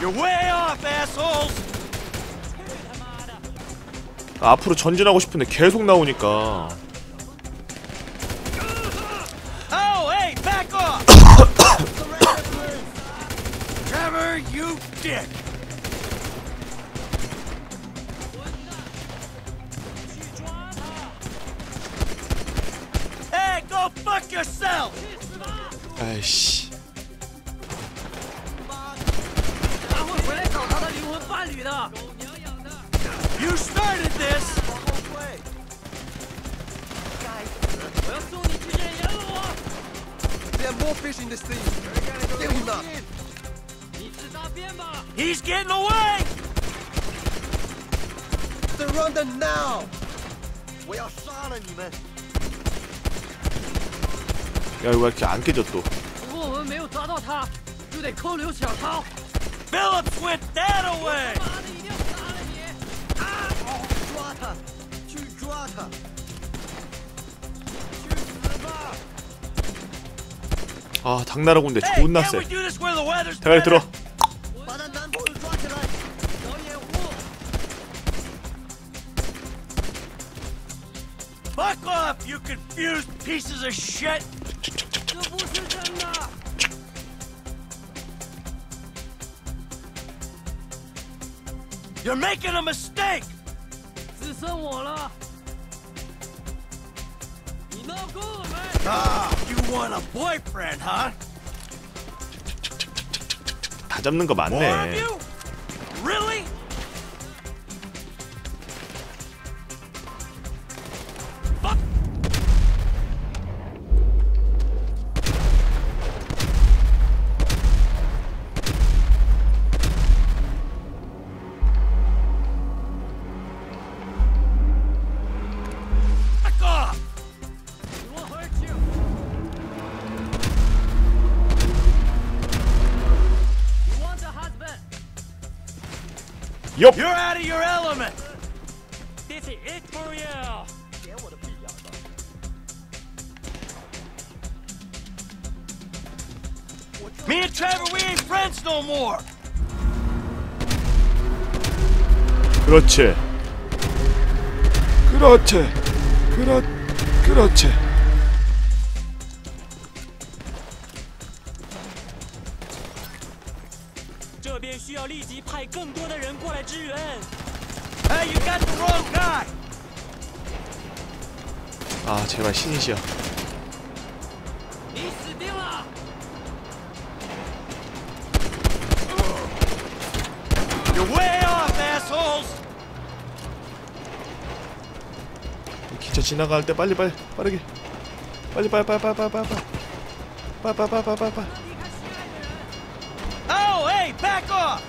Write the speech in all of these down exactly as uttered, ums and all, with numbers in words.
You're way off, assholes. 앞으로 전진하고 싶은데 계속 나오니까. Oh, hey, back off. Trevor, you dick. Hey, go fuck yourself. 아이씨. You started this. There are more fish in the sea. Kill him up. He's getting away. Surrender now. 我要杀了你们. 야, 이거 왜 이렇게 안 깨져 또? Phillips went that away. 抓他，去抓他。 아, 당나라 군대 존나 세. Can't we do this where the weather's 대가리 들어. better? 把他男朋友抓起来，找掩护。 Fuck off, you confused pieces of shit. You're making a mistake. Ah, you want a boyfriend, huh? 다 잡는 거 More of 맞네. you? Really? Fuck. Fuck off. It won't hurt you. You want a husband? 엽. You're out of your element. This is it for you. Me and Trevor, we ain't friends no more. 그렇지. 그렇지. 그렇 그렇지. Hey, you got the wrong guy. 아, 제발 신이시여. You're way off, assholes. 기차 지나갈 때 빨리 빨리 빠르게. 빨리 빨리 빨리 빨리 빨리 빨리 빨리 빨리 빨리 빨리 빨리 빨리. Oh, hey, back off.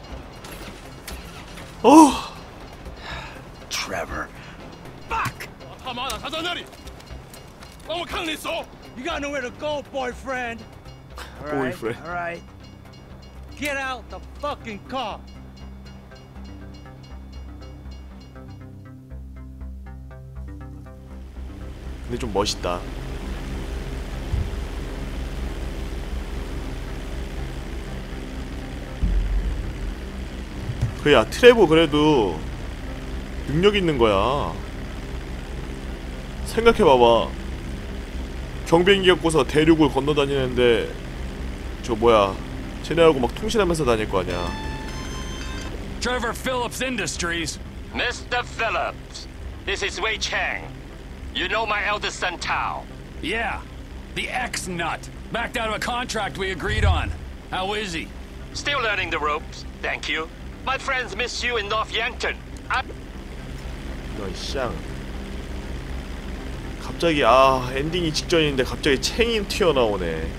어. Trevor. Fuck. 他妈的，他在那里！帮我看你手。 You got nowhere to go, boyfriend. Boyfriend. All right. Get out the fucking car. 근데 좀 멋있다. 그야 트레버 그래도 능력 있는 거야. 생각해봐봐. 경비행기 갖고서 대륙을 건너다니는데 저 뭐야 쟤네하고 막 통신하면서 다닐 거 아니야. Trevor Phillips Industries. Mister Phillips, this is Wei Chang. You know my eldest son Tao. Yeah, the ex-nut. Backed out of a contract we agreed on. How is he? Still learning the ropes, thank you. My friends miss you in North Yankton. I... 이런 쌍. 갑자기 아 엔딩이 직전인데 갑자기 챙이 튀어나오네.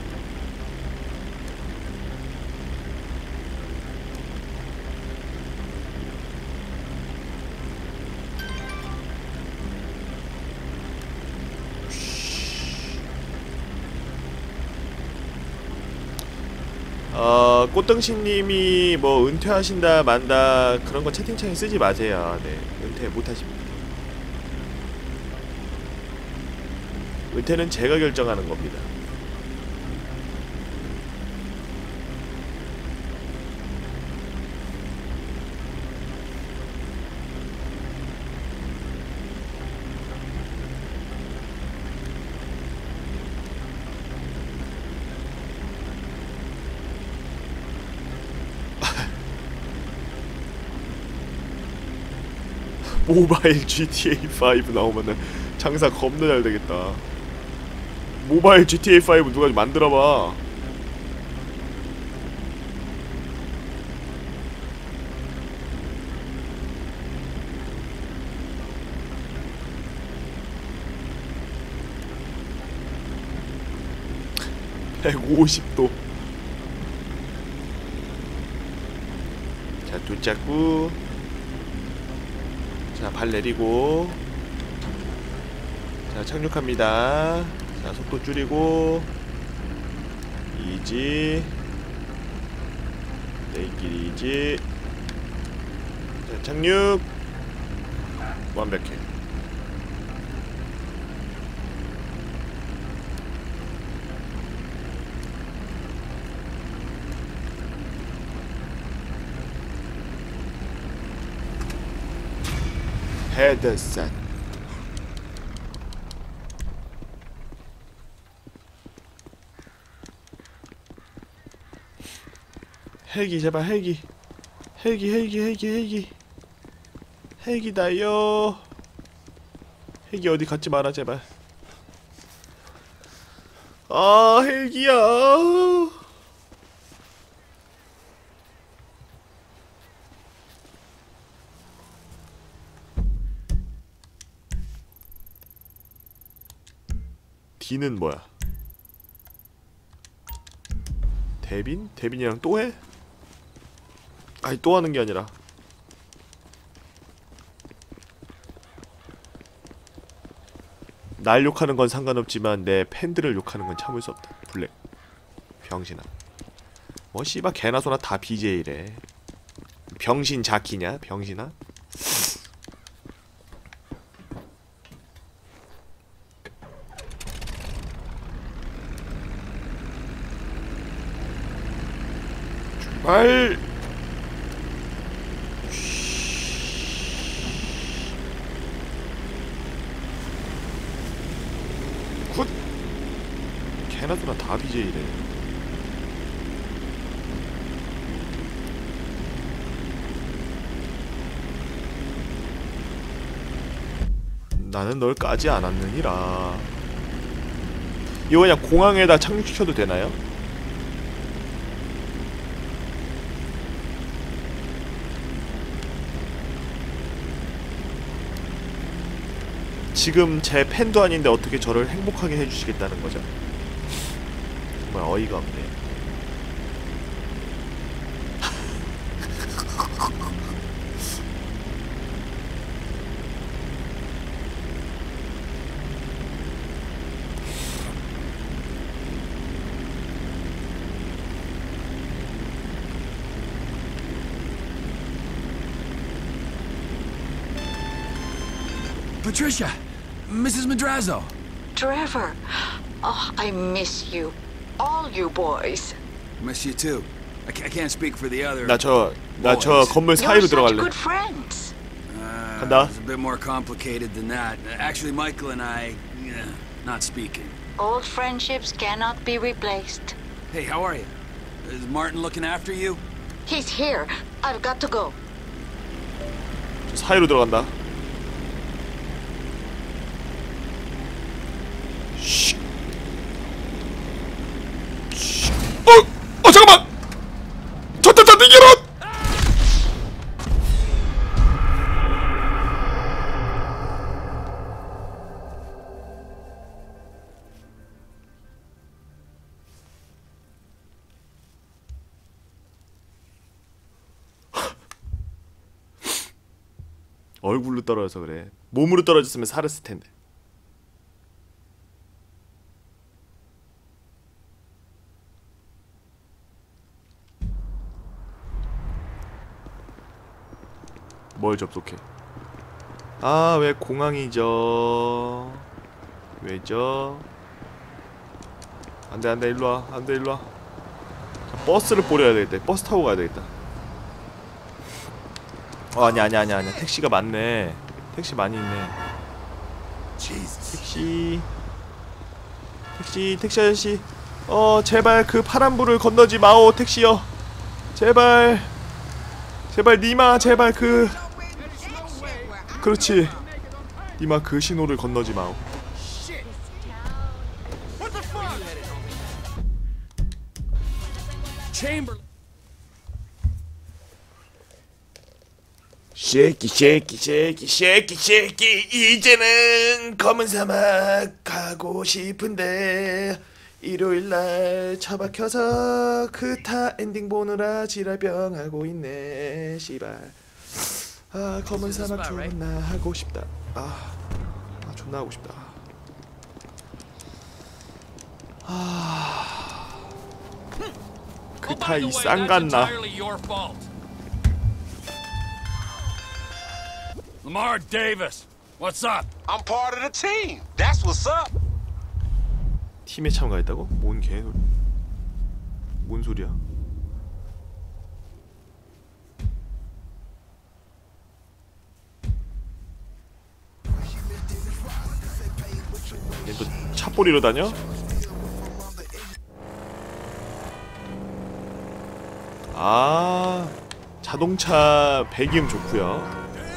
어, 꽃등신님이 뭐 은퇴하신다 만다 그런 거 채팅창에 쓰지 마세요. 네, 은퇴 못하십니다. 은퇴는 제가 결정하는 겁니다. 모바일 지티에이 파이브 나오면은 장사 겁나 잘 되겠다. 모바일 지티에이 파이브 누가 좀 만들어봐. 백오십 도. 자, 도착구. 자, 발 내리고. 자, 착륙합니다. 자, 속도 줄이고. 이지. 내길 이지. 자, 착륙. 완벽해. 헤드셋. 헬기 제발 헬기 헬기 헬기 헬기 헬기 헬기다요. 헬기 어디 갔지 마라 제발. 아 헬기야. D는 뭐야? 데빈? 데빈이랑 또 해? 아니 또 하는 게 아니라 날 욕하는 건 상관없지만 내 팬들을 욕하는 건 참을 수 없다. 블랙 병신아. 뭐 씨발 개나 소나 다 비제이래. 병신 자키냐 병신아? 말. 굿. 개나 소나 다 비제이래. 나는 널 까지 않았느니라. 이거 그냥 공항에다 착륙시켜도 되나요? 지금 제 팬도 아닌데 어떻게 저를 행복하게 해주시겠다는 거죠? 정말 어이가 없네. Patricia! Missus Madrazo! Trevor, oh, I miss you. All you boys. Miss you too. I, ca I can't speak for the other. 나 저 나 저 건물 You're 사이로 such 들어갈래. good friends. Uh, 간다. It's a bit more complicated than that. Actually, Michael and I, yeah, not speaking. Old friendships cannot be replaced. Hey, how are you? Is Martin looking after you? He's here. I've got to go. 저 사이로 들어간다. 쉿. 쉿. 어! 어 잠깐만! 저저저 이런! 얼굴로 떨어져서 그래. 몸으로 떨어졌으면 살았을 텐데. 뭘 접속해? 아, 왜 공항이죠? 왜죠? 안돼 안돼 일로와 안돼 일로와. 버스를 뿌려야 되겠다. 버스 타고 가야 되겠다. 어 아니야 아니야 아니야 아니야. 택시가 많네. 택시 많이 있네. 택시 택시 택시 아저씨, 어 제발 그 파란불을 건너지 마오 택시요. 제발 제발 니마 제발 그 그렇지. 이마 그 신호를 건너지 마오. Chamber. 쉐키 쉐키 쉐키 쉐키 쉐키 이제는 검은 사막 가고 싶은데 일요일날 처박혀서 그타 엔딩 보느라 지랄병 하고 있네. 씨발. 아 검은 사막 존나 하고 싶다. 아, 아 존나 하고 싶다. 아 그타 이 쌍갔나. Lamar Davis, what's up? I'm part of the team. That's what's up. 팀에 참가했다고? 뭔 개소리? 뭔 소리야? 얘 또 찻뿌리로 다녀? 아 자동차 배기음 좋구요.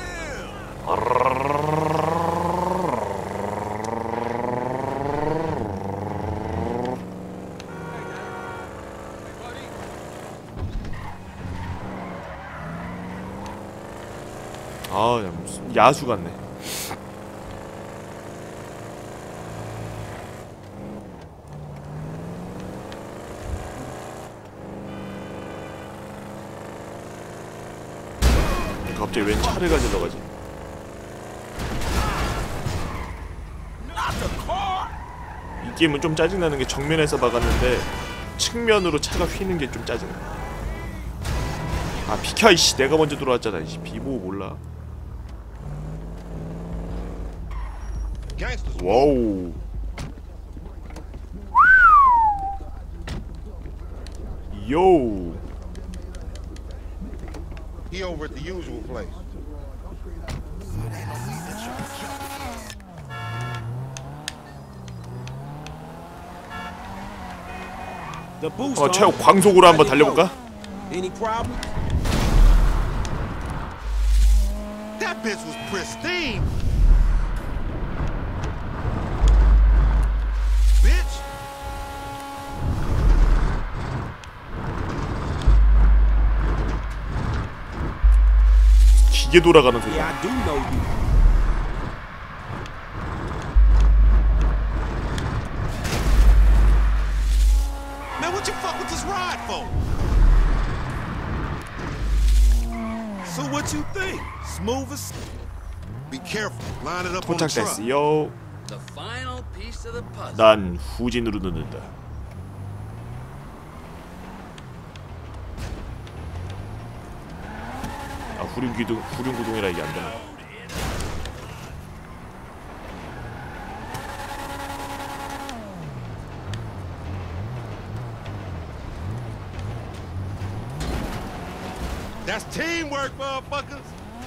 아, 야, 무슨 야수 같네. 갑자기 웬 차를 가지러 가지? 이 게임은 좀 짜증나는 게 정면에서 박았는데 측면으로 차가 휘는 게 좀 짜증나. 아 비켜 이씨, 내가 먼저 들어왔잖아. 이씨 비보고 몰라. 와우. 요. He over at the usual place. 어, 최고 광속으로 한번 달려볼까? Any problem? That bitch was pristine. Bitch. 기계 돌아가는 소리. Yeah, I do know you. Man, what you fuck with this ride for? So what you think? Smooth as. Be careful. Line it up on the truck. 도착됐어요. The final piece of the puzzle. 난 후진으로 넣는다. 아 후륜기둥 후륜구동이라 이게 안 되나? That's teamwork, motherfuckers.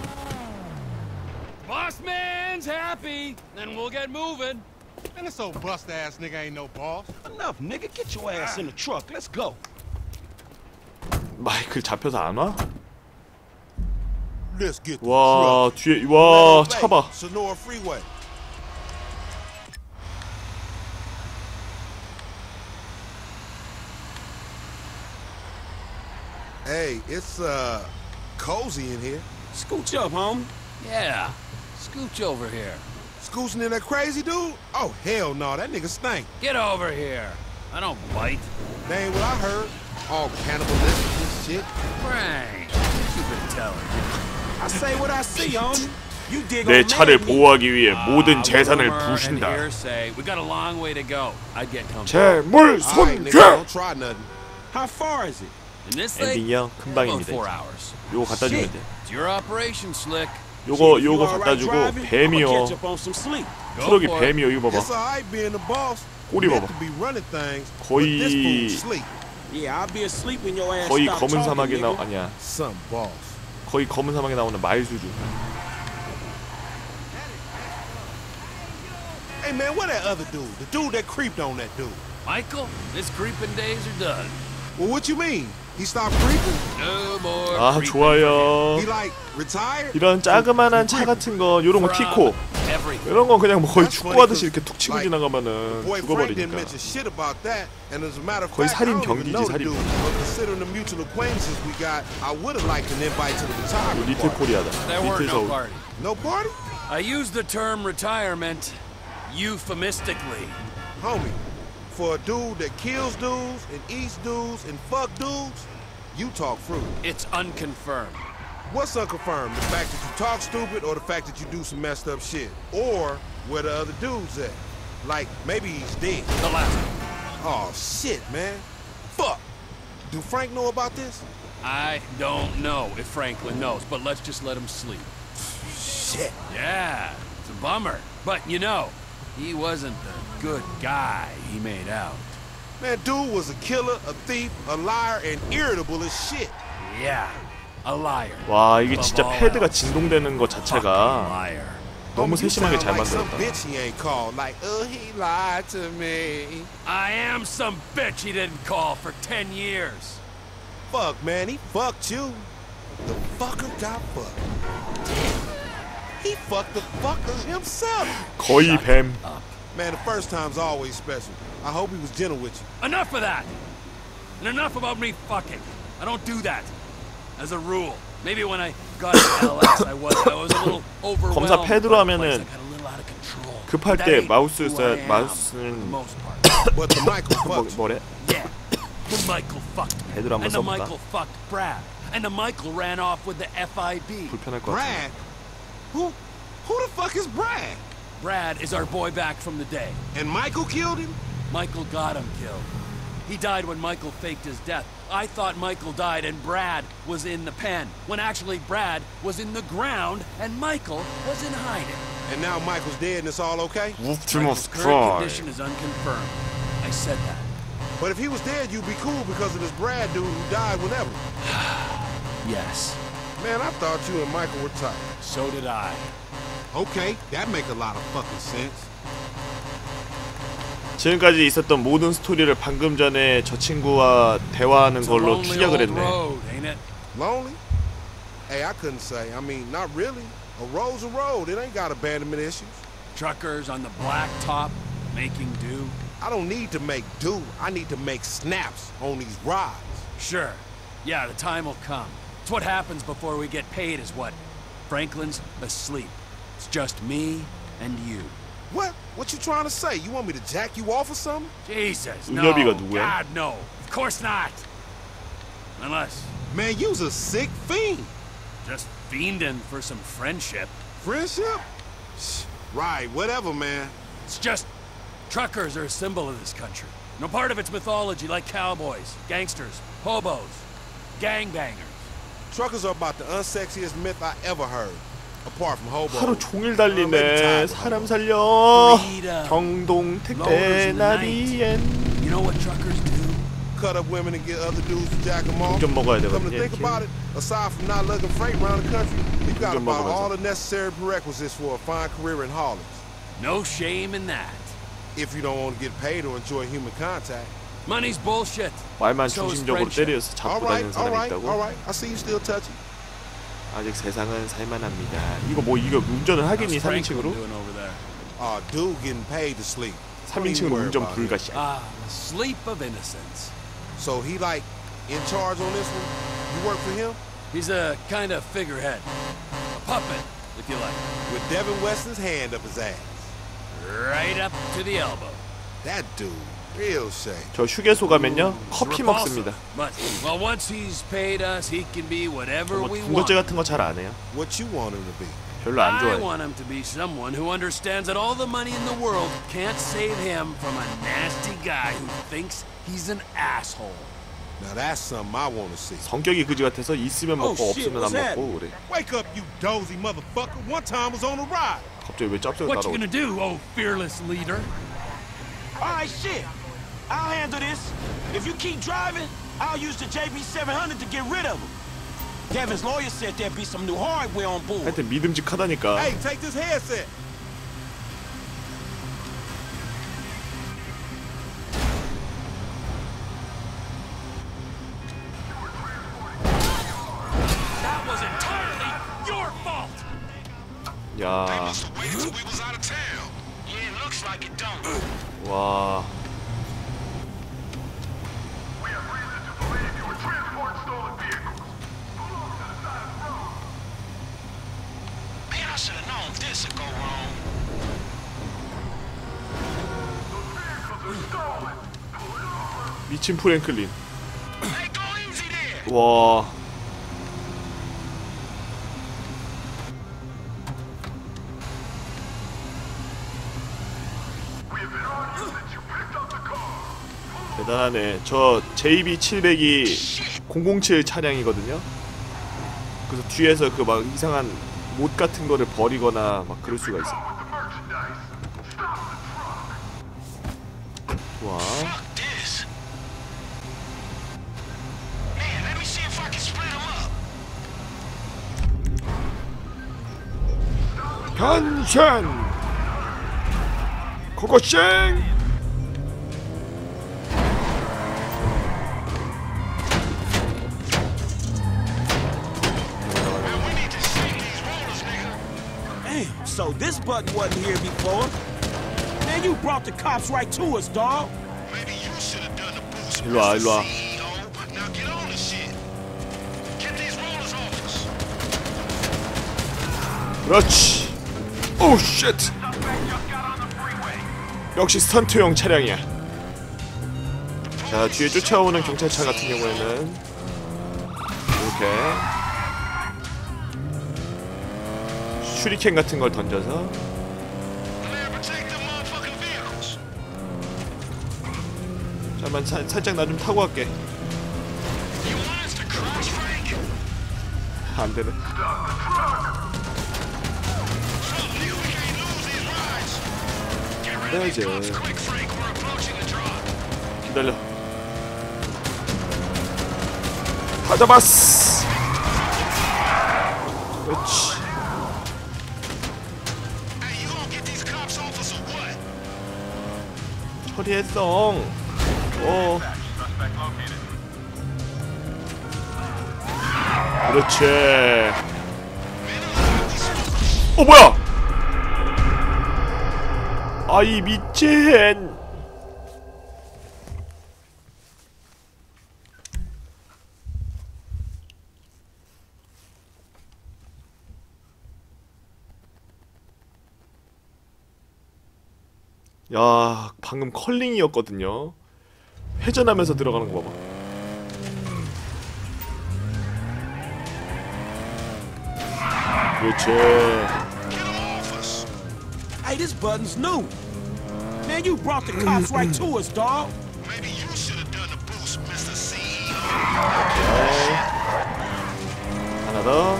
Boss man's happy, then we'll get moving. Man, this old bust ass nigga ain't no boss. Enough, nigga. Get your ass in the truck. Let's go. 마이클 잡혀서 안 와? Let's get the 와 truck. 뒤에 와 차 봐. Sonora Freeway. Hey, it's uh cozy in here. Scooch up, homie. Yeah, scooch over here. Scoocing in that crazy dude? Oh hell no, that nigga stank. Get over here. I don't bite. That ain't what I heard. All cannibalistic and shit. Frank, what you been telling me? I say what I see, homie. You dig 내 on 차를 man, 보호하기 위해 모든 Ah, 재산을 rumor and 부신다. hearsay. We got a long way to go. I'd get comfortable. 재물 Alright, nigga, 손괴. don't try nothing. How far is it? In this thing, 엔딩이요? about 금방입니다. four hours. 요거 갖다 주면 돼. It's your operation, Slick. 요거 You 요거 all 갖다 right 주고 driving? I'ma 뱀이요. catch up on some sleep. Go 트럭이 for it. 뱀이요. 이거 봐봐. It's alright being the boss. 꼬리 We 봐봐. have to be running things. 거의- But this fool sleep. Yeah, I'll be asleep when your ass 거의 stop 검은 talking, 사막에 나 nigga. 아니야. Some boss. 거의 검은 사막에 나오는 말 수준. Hey man, where that other dude? The dude that creeped on that dude. Michael, his creeping days are done. Well, what you mean? He stopped creeping? No more 아 creeping. 좋아요. He like retired? 이런 자그만한 차 같은 거 요런 거 티코 Everything. 이런 건 그냥 뭐 거의 축구하듯이 이렇게 툭 치고 지나가면은 Boy Frank didn't 죽어버리니까. mention shit about that, and as a matter of 거의 fact, 살인 I don't even 경기지, know the 살인 dude. But considering the mutual acquaintances we got, I would have liked an invite to the retirement 리틀 party. 코리아다. There were 리틀 no 서울. party. No party? I used the term retirement euphemistically. Homie, for a dude that kills dudes and eats dudes and fuck dudes, you talk fruit. It's unconfirmed. What's unconfirmed? The fact that you talk stupid or the fact that you do some messed up shit? Or where the other dude's at? Like, maybe he's dead. The last one. Oh, shit, man. Fuck. Do Frank know about this? I don't know if Franklin knows, but let's just let him sleep. Shit. Yeah, it's a bummer. But you know, he wasn't the good guy he made out. Man, dude was a killer, a thief, a liar, and irritable as shit. Yeah, a liar. 와 이게 진짜 Above all 패드가 else. 진동되는 것 Fucking 자체가 liar. 너무 Homie, you 세심하게 sound 잘 like some 만들었다. bitch he ain't called. Like, oh, he lied to me. I am some bitch he didn't call for ten years. Fuck, man, he fucked you. The fucker got fucked. He fucked the fucker himself. 거의 뱀. Man, the first time's always special. I hope he was gentle with you. Enough of that. And enough about me fucking. I don't do that. As a rule. Maybe when I got to L S I was I was a little overwhelmed. 검사 패드로 by the place. 하면은 I got a little out of control. 급할 That 때 ain't 마우스 who 써 I am, for 마우스는 the most part. But the Michael 뭐, fucked you. 뭐래? Yeah. The Michael fucked me. 패드로 한번 And the 써볼까? Michael fucked Brad. And the Michael ran off with the F I B. 불편할 것 같아. Brad? Who, who the fuck is Brad? Brad is our boy back from the day. And Michael killed him? Michael got him killed. He died when Michael faked his death. I thought Michael died and Brad was in the pen, when actually Brad was in the ground and Michael was in hiding. And now Michael's dead and it's all okay? Michael's current condition is unconfirmed. I said that. But if he was dead, you'd be cool because of this Brad dude who died whenever. Yes, Man, I thought you and Michael were tight. so did I. Okay, that make a lot of fucking sense. 지금까지 있었던 모든 스토리를 방금 전에 저 친구와 대화하는 It's a 걸로 lonely 출력을 old 했네. road, ain't it? Lonely? Hey, I couldn't say. I mean, not really. A road's a road. It ain't got abandonment issues. Truckers on the black top, making do. I don't need to make do. I need to make snaps on these rides. Sure. Yeah, the time will come. It's what happens before we get paid is what? Franklin's asleep. It's just me and you. What? What you trying to say? You want me to jack you off or something? Jesus, no. 은엽이가 누구야? God, no. Of course not. Unless Man, you's a sick fiend. just fiending for some friendship. Friendship? Shh, right, whatever, man. It's just truckers are a symbol of this country. No part of its mythology like cowboys, gangsters, hobos, gangbangers. Truckers are about the unsexiest myth I ever heard. Apart from hobo. 하루 종일 달리네. 사람 살려. 경동 택배 나비엔. You know what truckers do? Cut up women and get other dudes to jack them off. 좀 먹어야 Come to 되거든요. think 이렇게. about it, aside from not lugging freight around the country, you got 좀 about 먹으면서. all the necessary prerequisites for a fine career in haulage. No shame in that. If you don't want to get paid or enjoy human contact. Money's bullshit. 말만 So is 중심적으로 friendship. 때려서 All 잡고 right, 다니는 all 사람이 right, 있다고? all right. I see you still touching. 아직 세상은 살만합니다. 이거 뭐 이거 운전을 하겠니 How's Franklin 삼인칭으로? doing over there? Uh, dude getting paid to sleep. Don't even 삼인칭으로 worry 운전 about it. 불가 씨. Ah, the sleep of innocence. So he like in charge on this one? You work for him? He's a kind of figurehead. A puppet, if you like. With Devin Weston's hand up his ass. Right up to the elbow. That dude, real shame. 저 휴게소 가면요 It's 커피 repulsive, 먹습니다. But, well, once he's paid us, he can be whatever 뭐 we 군것질 want. 같은 거 잘 안 해요. What you want him to be? 별로 안 I 좋아해요. want him to be someone who understands that all the money in the world can't save him from a nasty guy who thinks he's an asshole. Now that's something I want to see. 성격이 그지 같아서 있으면 먹고 Oh, shit, 없으면 안 what's that? 먹고 그래. Wake up, you dozy motherfucker. One time was on a ride. 갑자기 왜 짭짤 What you 따라오지? gonna do, oh fearless leader? All right, shit. I'll handle this. If you keep driving, I'll use the J B seven hundred to get rid of him. Devin's lawyer said there'd be some new hardware on board. 하여튼 믿음직하다니까. Hey, take this headset. we was out of town. Yeah, it looks like it don't. 와. We have reason to believe you were transporting stolen vehicles. Pull over to the side of the road. Man, I should have known this would go wrong. Those vehicles are stolen. Pull it over. 미친 프랭클린. Hey, go easy there. 와. We have been on you since you picked up the car. 대단하네. 저 제이비 칠백이 공공칠 차량이거든요. 그래서 뒤에서 그 막 이상한 못 같은 거를 버리거나 막 그럴 수가 있어. With the merchandise. Stop the truck. 좋아. Fuck this. Man, let me see if I can split them up. 변신! 고고싱! Man, we need to save these rollers, nigga. Damn, so this button wasn't here before. Man, you brought the cops right to us, dawg. Maybe you should have done the boost. 일로와, Mister 일로와. C E O. Now get on the shit. Get these rollers off us. 그렇지. 오 쉣. 역시 스턴트용 차량이야. 자, 뒤에 쫓아오는 경찰차 같은 경우에는 이렇게 슈리켄 같은 걸 던져서 Man, protect them motherfucking vehicles. 잠깐만 사, 살짝 나 좀 타고 갈게. You want us to crash, Frank? 안 되네. Trump, nigga, we can't lose these rides. Get rid of 해야지. these cops quick, Frank. We're approaching the drop. 기다려. 다 잡았어. 그렇지. Hey, you gonna get these cops off us or what? 처리했어. 어. 그렇지. 어 뭐야? 아이 미친. 야, 방금 컬링이었거든요. 회전하면서 들어가는 거 봐봐. 그렇지. Hey, this button's new. Man, you brought the cops right to us, dawg. Maybe you should have done the boost, Mister C E O. 오케이. 하나 더.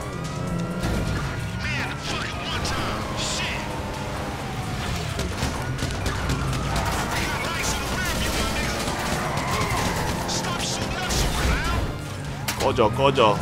Man, the fucking one time. Shit. We got lights in the rear view, my nigga. Stop shooting us, you clown. 꺼져, 꺼져.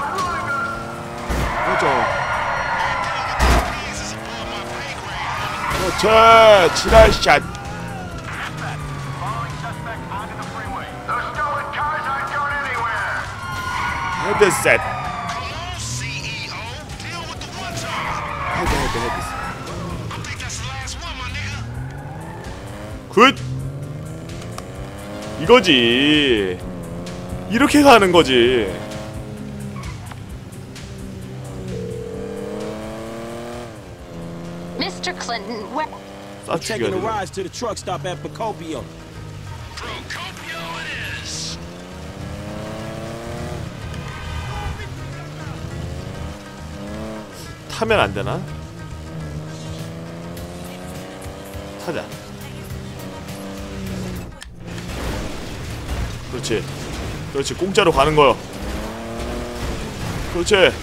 꺼져. This is above my pay grade, homie. 그렇지. 지랄샷. Following suspect onto the freeway. Those stolen cars aren't going anywhere. 헤드셋. Come on, C E O. Deal with the one time. 헤드, 헤드, 헤드. I think that's the last one, my nigga. 굿. 이거지. 이렇게 가는 거지. Mister Clinton, where... 쏴 Taking 죽여야 a 돼. ride to the truck stop at Procopio. Procopio it is. 타면 안 되나? 타자. 그렇지. 그렇지. 공짜로 가는 거요. 그렇지.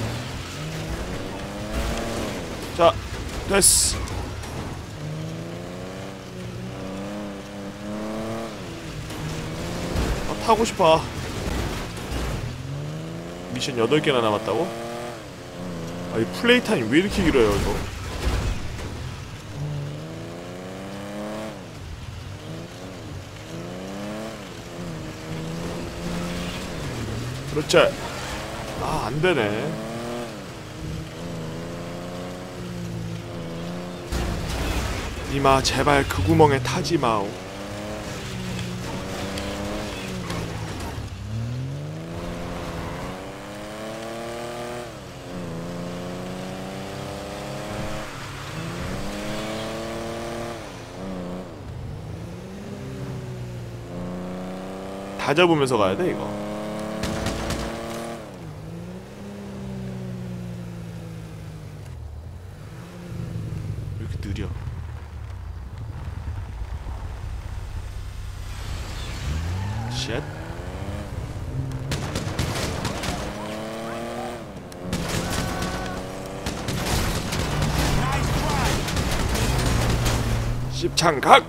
자, 됐어. 아, 타고 싶어. 미션 여덟 개나 남았다고? 아, 이 플레이 타임 왜 이렇게 길어요, 이거? 그렇지. 아, 안 되네. 이마 제발 그 구멍에 타지 마오. 다 잡으면서 가야 돼 이거. 왜 이렇게 느려? 쉣. 십창각.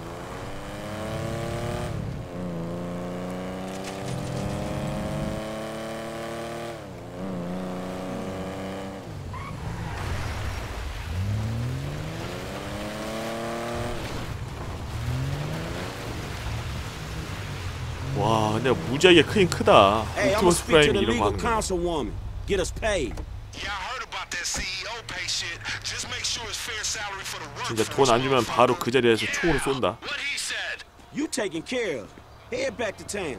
와, 근데 무지하게 크긴 크다. Hey, I'm gonna 옵티머스 speak to 프라임이 the 이런 거 legal 하는 거. councilwoman. Get us paid. Yeah, I heard about that C E O pay shit. Just make sure it's fair salary for the work. 진짜 돈 안 주면 바로 그 자리에서 총으로 쏜다. What he said. You taken care of. Head back to town.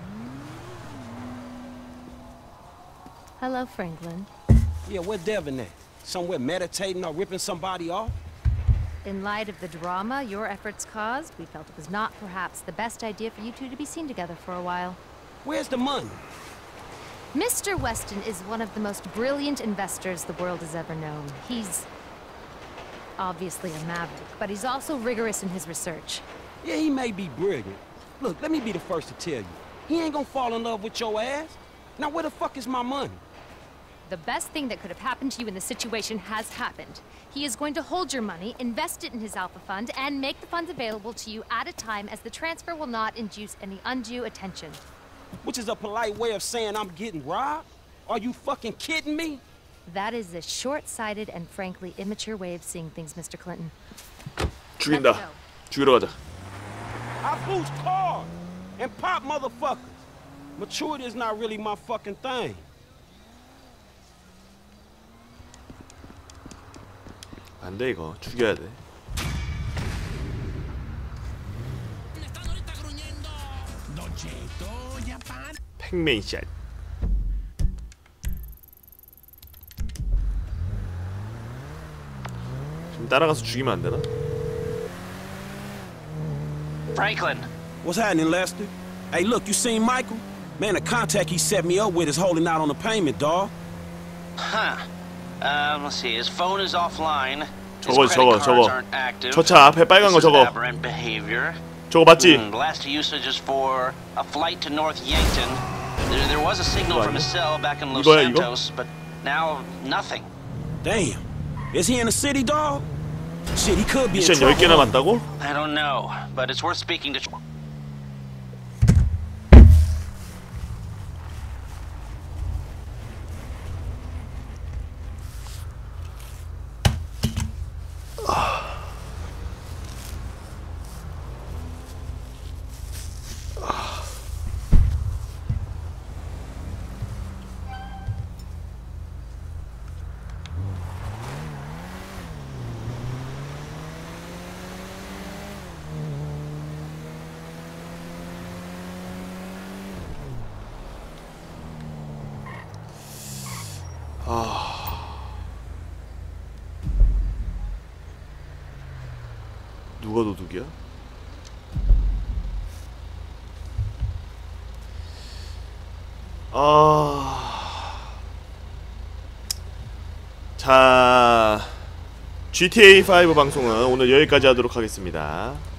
Hello, Franklin. Yeah, where Devin at? Somewhere meditating or ripping somebody off? In light of the drama your efforts caused, we felt it was not perhaps the best idea for you two to be seen together for a while. Where's the money? Mister Weston is one of the most brilliant investors the world has ever known. He's obviously a maverick, but he's also rigorous in his research. Yeah, he may be brilliant. Look, let me be the first to tell you. He ain't gonna fall in love with your ass. Now where the fuck is my money? The best thing that could have happened to you in this situation has happened. He is going to hold your money, invest it in his Alpha Fund, and make the funds available to you at a time as the transfer will not induce any undue attention. Which is a polite way of saying I'm getting robbed? Are you fucking kidding me? That is a short-sighted and frankly immature way of seeing things, Mister Clinton. 죽인다. 죽이러 가자. I boost cars and pop motherfuckers. Maturity is not really my fucking thing. 안 돼 이거. 죽여야 돼. 팩맨샷. 좀 따라가서 죽이면 안 되나? Franklin. What's happening, Lester? Hey, look, you seen Michael? Man, the contact he set me up with is holding out on the payment, dawg. Huh. Um, let's see. His phone is offline. His 저거 credit 저거 cards 저거. aren't active. 저 차 앞에 빨간 거 This is 저거. aberrant behavior. 저거 맞지? Mm, last usage is for a flight to North Yankton. There, there was a signal from his cell back in Los 이거야, 이거? Santos, but now nothing. Damn. Is he in the city, dawg? Shit, he could be in 미션 trouble. 열 개 남았다고? I don't know, but it's worth speaking to. 아... 누가 도둑이야? 아... 자... 지티에이 오 방송은 오늘 여기까지 하도록 하겠습니다.